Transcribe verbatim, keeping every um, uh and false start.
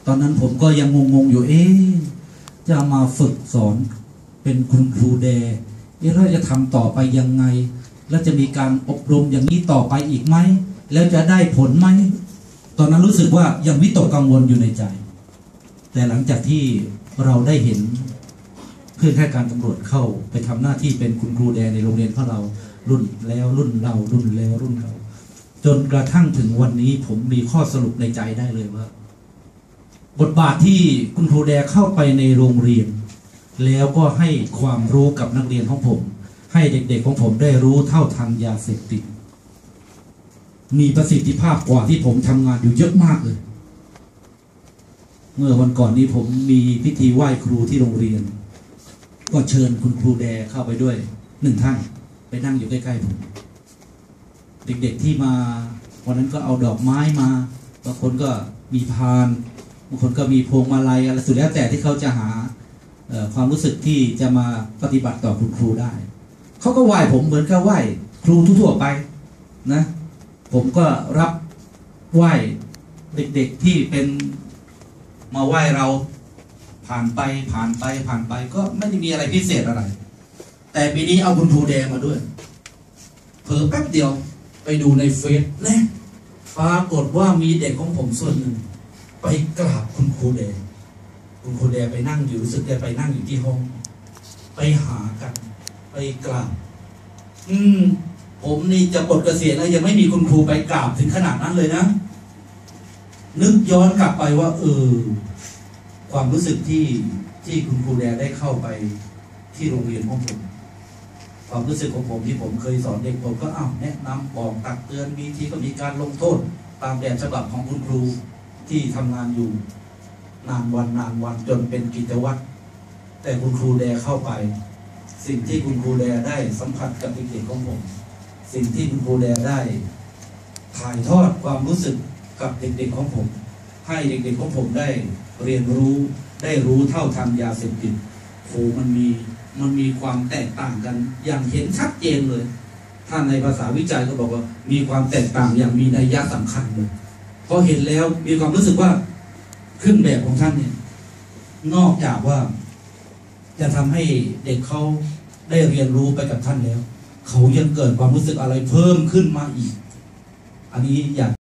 ตอนนั้นผมก็ยังงงๆอยู่เอ๊ะจะมาฝึกสอนเป็นคุณครูแดเอ๊ะเราจะทำต่อไปยังไงแล้วจะมีการอบรมอย่างนี้ต่อไปอีกไหมแล้วจะได้ผลไหมตอนนั้นรู้สึกว่ายังวิตกกังวลอยู่ในใจแต่หลังจากที่เราได้เห็นเพื่อนข้าการตำรวจเข้าไปทำหน้าที่เป็นคุณครูแดในโรงเรียนของเรารุ่นแล้วรุ่นเรารุ่นแล้วรุ่นเราจนกระทั่งถึงวันนี้ผมมีข้อสรุปในใจได้เลยว่าบทบาทที่คุณครูแดเข้าไปในโรงเรียนแล้วก็ให้ความรู้กับนักเรียนของผมให้เด็กๆของผมได้รู้เท่าทันยาเสพติดมีประสิทธิภาพกว่าที่ผมทำงานอยู่เยอะมากเลยเมื่อวันก่อนนี้ผมมีพิธีไหว้ครูที่โรงเรียนก็เชิญคุณครูแดเข้าไปด้วยหนึ่งท่านไปนั่งอยู่ใกล้ๆผมเด็กๆที่มาวันนั้นก็เอาดอกไม้มาบางคนก็มีพานบางคนก็มีพวงมาลัยอะไรสุดแล้วแต่ที่เขาจะหาความรู้สึกที่จะมาปฏิบัติต่อคุณครูได้เขาก็ไหว้ผมเหมือนกับไหว้ครูทั่วๆไปนะผมก็รับไหว้เด็กๆที่เป็นมาไหว้เราผ่านไปผ่านไปผ่านไปก็ไม่ได้มีอะไรพิเศษอะไรแต่ปีนี้เอาคุณครูแดมาด้วยเผลอแป๊บเดียวไปดูในเฟซแน่ปรากฏว่ามีเด็กของผมส่วนหนึ่งไปกราบคุณครูแดคุณครูแดไปนั่งอยู่รู้สึกแกไปนั่งอยู่ที่ห้องไปหากันไปกราบอืมผมนี่จะปลดเกษียณแล้วยังไม่มีคุณครูไปกราบถึงขนาดนั้นเลยนะนึกย้อนกลับไปว่าเออความรู้สึกที่ที่คุณครูแดได้เข้าไปที่โรงเรียนของผมความรู้สึกของผมที่ผมเคยสอนเด็กผมก็อ้าวแนะนำบอกตักเตือนมีทีก็มีการลงโทษตามแบบฉบับของคุณครูที่ทำงานอยู่นานวันนานวันจนเป็นกิจวัตรแต่คุณครูแดเข้าไปสิ่งที่คุณครูแดได้สัมผัสกับเด็กๆของผมสิ่งที่คุณครูแดได้ถ่ายทอดความรู้สึกกับเด็กๆของผมให้เด็กๆของผมได้เรียนรู้ได้รู้เท่าทันยาเสพติดโหมันมีมันมีความแตกต่างกันอย่างเห็นชัดเจนเลยท่านในภาษาวิจัยก็บอกว่ามีความแตกต่างอย่างมีนัยยะสำคัญเลยพอเห็นแล้วมีความรู้สึกว่าเครื่องแบบของท่านเนี่ยนอกจากว่าจะทำให้เด็กเขาได้เรียนรู้ไปกับท่านแล้วเขายังเกิดความรู้สึกอะไรเพิ่มขึ้นมาอีกอันนี้อยาก